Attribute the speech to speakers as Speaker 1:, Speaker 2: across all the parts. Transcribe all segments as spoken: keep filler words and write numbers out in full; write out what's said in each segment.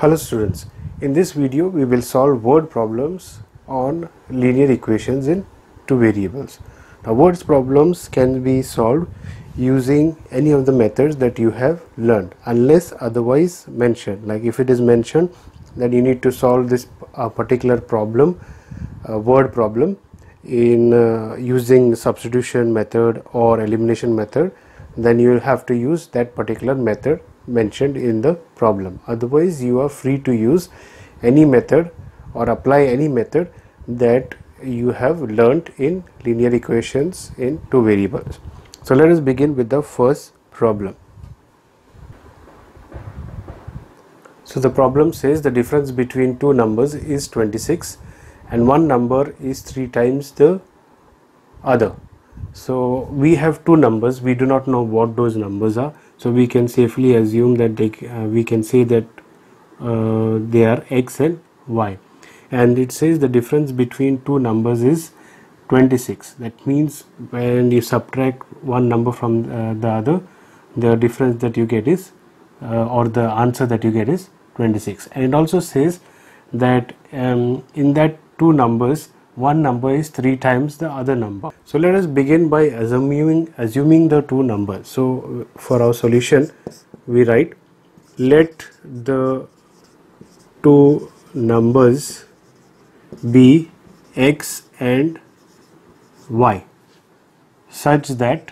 Speaker 1: Hello students, in this video we will solve word problems on linear equations in two variables. Now words problems can be solved using any of the methods that you have learned unless otherwise mentioned. Like if it is mentioned that you need to solve this uh, particular problem, uh, word problem in uh, using substitution method or elimination method, then you will have to use that particular method mentioned in the problem. Otherwise you are free to use any method or apply any method that you have learnt in linear equations in two variables. So let us begin with the first problem. So the problem says the difference between two numbers is twenty-six and one number is three times the other. So we have two numbers, we do not know what those numbers are, so we can safely assume that they, uh, we can say that uh, they are x and y, and it says the difference between two numbers is twenty-six. That means when you subtract one number from uh, the other, the difference that you get is uh, or the answer that you get is twenty-six. And it also says that um, in that two numbers, one number is three times the other number. So let us begin by assuming assuming the two numbers. So for our solution we write, let the two numbers be x and y such that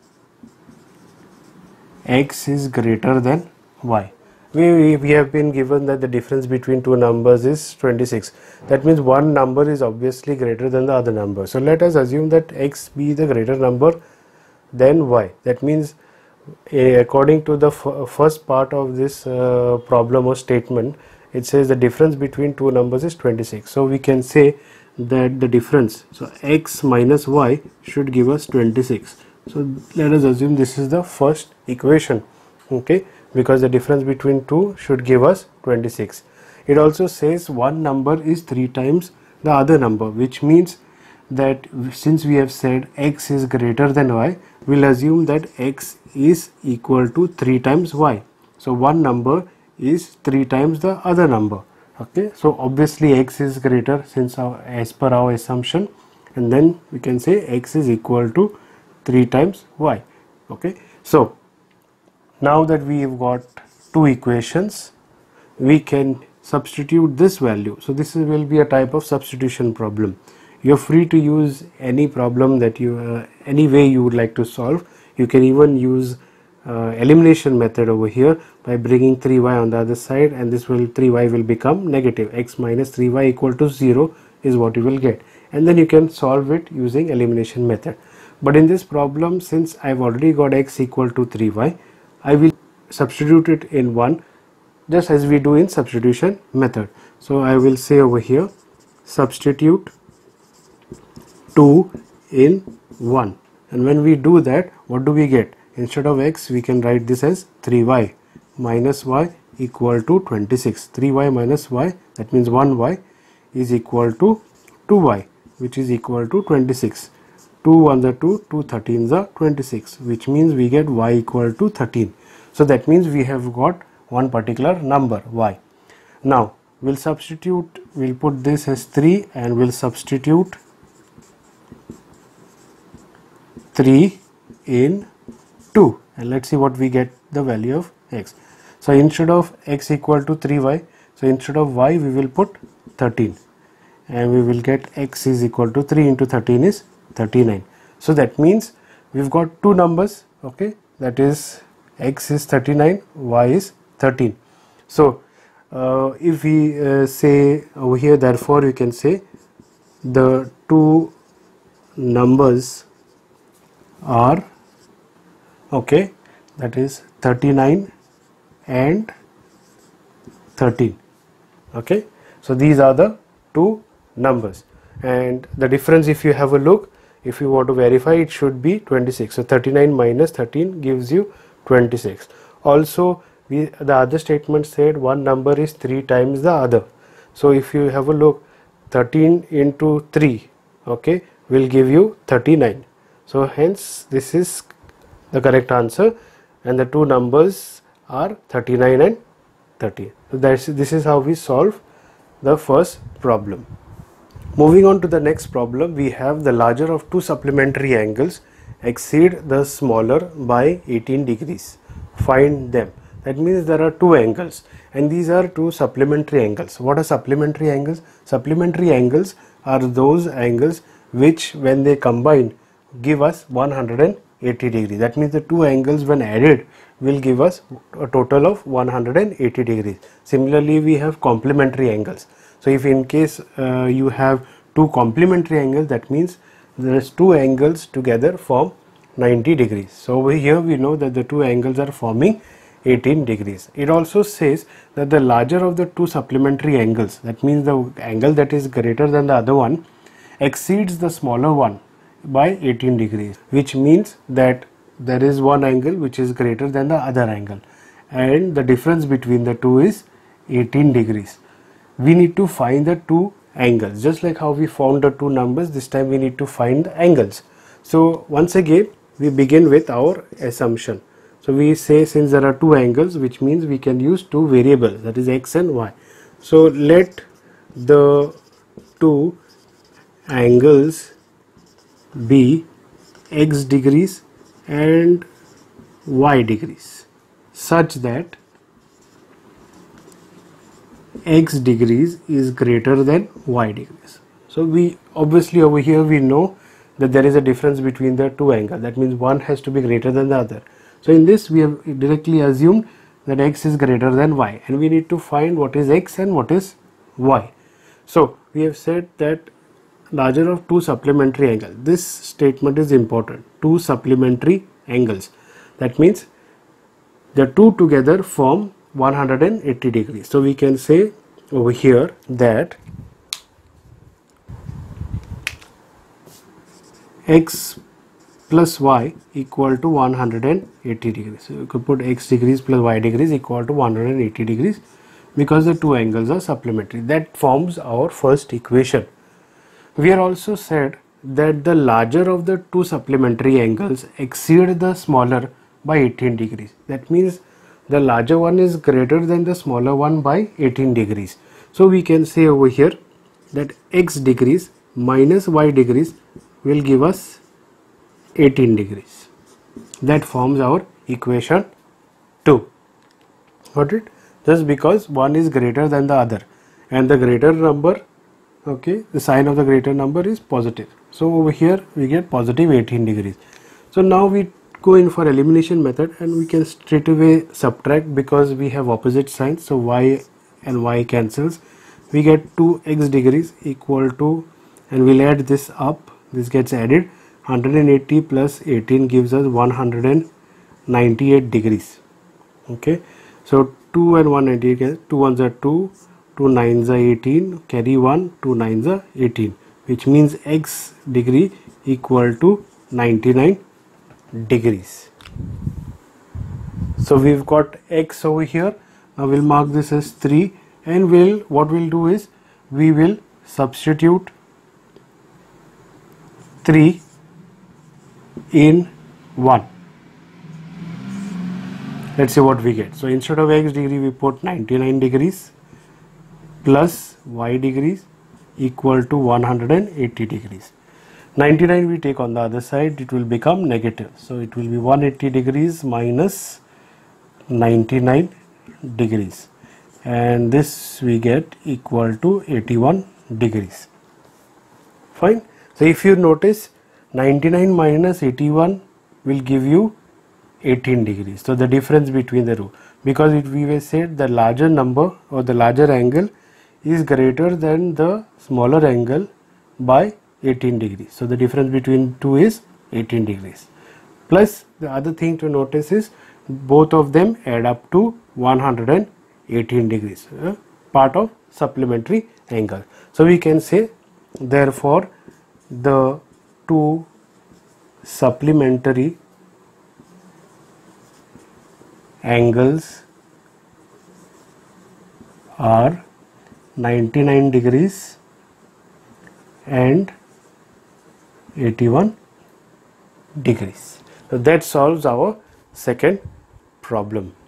Speaker 1: x is greater than y. We, we have been given that the difference between two numbers is twenty-six. That means one number is obviously greater than the other number. So let us assume that x be the greater number than y. That means uh, according to the f first part of this uh, problem or statement, it says the difference between two numbers is twenty-six. So we can say that the difference, so x minus y should give us twenty-six. So let us assume this is the first equation, okay, because the difference between two should give us twenty-six. It also says one number is three times the other number, which means that since we have said x is greater than y, we'll assume that x is equal to three times y. So one number is three times the other number, okay. So obviously x is greater since our, as per our assumption, and then we can say x is equal to three times y, okay. So now that we have got two equations, we can substitute this value. So this will be a type of substitution problem. You are free to use any problem that you, uh, any way you would like to solve. You can even use uh, elimination method over here by bringing three y on the other side, and this will three y will become negative. X minus three y equal to zero is what you will get, and then you can solve it using elimination method. But in this problem, since I have already got x equal to three y, I will substitute it in one just as we do in substitution method. So I will say over here, substitute two in one, and when we do that, what do we get? Instead of x, we can write this as three y minus y equal to twenty-six. three y minus y, that means one y, is equal to two y, which is equal to twenty-six. two one the two, two thirteens are twenty-six, which means we get y equal to thirteen. So that means we have got one particular number y. Now we'll substitute, we'll put this as three, and we'll substitute three in two, and let's see what we get the value of x. So instead of x equal to three y, so instead of y we will put thirteen, and we will get x is equal to three into thirteen is thirty-nine. So that means we've got two numbers, okay, that is x is thirty-nine, y is thirteen. So uh, if we uh, say over here, therefore you can say the two numbers are, okay, that is thirty-nine and thirteen, okay. So these are the two numbers, and the difference, if you have a look, if you want to verify, it should be twenty-six. So thirty-nine minus thirteen gives you twenty-six. Also we, the other statement said one number is three times the other. So if you have a look, thirteen into three, okay, will give you thirty-nine. So hence this is the correct answer, and the two numbers are thirty-nine and thirty. So that's, this is how we solve the first problem. Moving on to the next problem, we have the larger of two supplementary angles exceed the smaller by eighteen degrees. Find them. That means there are two angles and these are two supplementary angles. What are supplementary angles? Supplementary angles are those angles which when they combine give us one hundred eighty degrees. That means the two angles when added will give us a total of one hundred eighty degrees. Similarly, we have complementary angles. So if in case uh, you have two complementary angles, that means there is two angles together form ninety degrees. So over here we know that the two angles are forming eighteen degrees. It also says that the larger of the two supplementary angles, that means the angle that is greater than the other one, exceeds the smaller one by eighteen degrees, which means that there is one angle which is greater than the other angle and the difference between the two is eighteen degrees. We need to find the two angles. Just like how we found the two numbers, this time we need to find the angles. So once again we begin with our assumption. So we say since there are two angles, which means we can use two variables, that is x and y. So let the two angles be x degrees and y degrees such that x degrees is greater than y degrees. So we obviously over here we know that there is a difference between the two angles. That means one has to be greater than the other. So in this we have directly assumed that x is greater than y and we need to find what is x and what is y. So we have said that larger of two supplementary angles. This statement is important. Two supplementary angles. That means the two together form one hundred eighty degrees. So we can say over here that x plus y equal to one hundred eighty degrees. So you could put x degrees plus y degrees equal to one hundred eighty degrees because the two angles are supplementary. That forms our first equation. We are also said that the larger of the two supplementary angles exceed the smaller by eighteen degrees. That means the larger one is greater than the smaller one by eighteen degrees. So we can say over here that x degrees minus y degrees will give us eighteen degrees. That forms our equation two. Got it? Just because one is greater than the other and the greater number, okay, the sign of the greater number is positive. So over here we get positive eighteen degrees. So now we go in for elimination method and we can straight away subtract because we have opposite signs. So y and y cancels. We get two x degrees equal to, and we'll add this up, this gets added, one hundred eighty plus eighteen gives us one hundred ninety-eight degrees. Okay, so two and one hundred ninety-eight, two ones are two, two nines are eighteen, carry one, two nines are eighteen, which means x degree equal to ninety-nine degrees. So we've got x over here. Now we'll mark this as three and we'll, what we'll do is we will substitute three in one. Let's see what we get. So instead of x degree we put ninety-nine degrees plus y degrees equal to one hundred eighty degrees. ninety-nine we take on the other side, it will become negative. So it will be one hundred eighty degrees minus ninety-nine degrees, and this we get equal to eighty-one degrees. Fine. So if you notice, ninety-nine minus eighty-one will give you eighteen degrees. So the difference between the two, because it, we were said the larger number or the larger angle is greater than the smaller angle by eighteen degrees. So the difference between two is eighteen degrees. Plus the other thing to notice is both of them add up to one hundred eighteen degrees, uh, part of supplementary angle. So we can say therefore the two supplementary angles are ninety-nine degrees and eighty-one degrees. So that solves our second problem.